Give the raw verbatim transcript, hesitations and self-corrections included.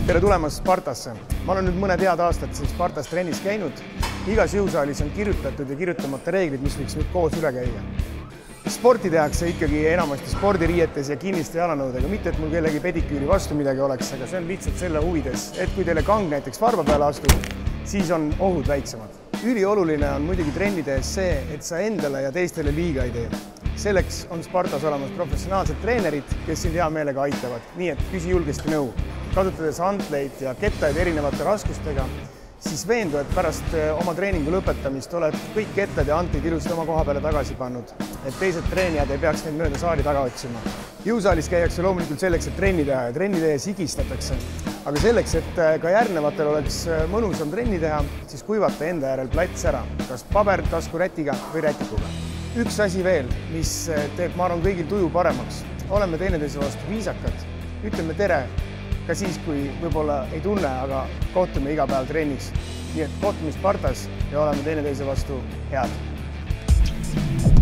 Tere tulemast Spartasse! Ma olen nüüd mõned head aastad siin Spartas trennis käinud. Igas jõusaalis on kirjutatud ja kirjutamata reeglid, mis võiks nüüd koos üle käia. Sporti tehakse ikkagi enamasti spordiriietes ja kinniste jalanõudega. Mitte, et mul kellegi pediküüri vastu midagi oleks, aga see on lihtsalt selle huvides, et kui teile kang näiteks varba peale astub, siis on ohud väiksemad. Ülioluline on muidugi trennides see, et sa endale ja teistele liiga ei tee. Selleks on Spartas olemas professionaalsed treenerid, kes sind hea meelega aitavad. Nii et küsi julgesti nõu. Kasutades antleid ja kettaid erinevate raskustega, siis veendu, et pärast oma treeningu lõpetamist oled kõik kettad ja antleid ilusti oma koha peale tagasi pannud, et teised treenijad ei peaks neid mööda saali taga otsima. Jõusaalis käiakse loomulikult selleks, et trenni teha ja trenni tehes higistatakse. Aga selleks, et ka järgnevatel oleks mõnusam trenni teha, siis kuivata enda järel plats ära, kas paber, taskurätiga või rätikuga. Üks asi veel, mis teeb, ma arvan, kõigil tuju paremaks. Oleme teineteise vastu viisakad, ütleme tere, ka siis, kui võib-olla ei tunne, aga kohtume iga päev trennis. Nii et kohtume Spartas ja oleme teineteise vastu head.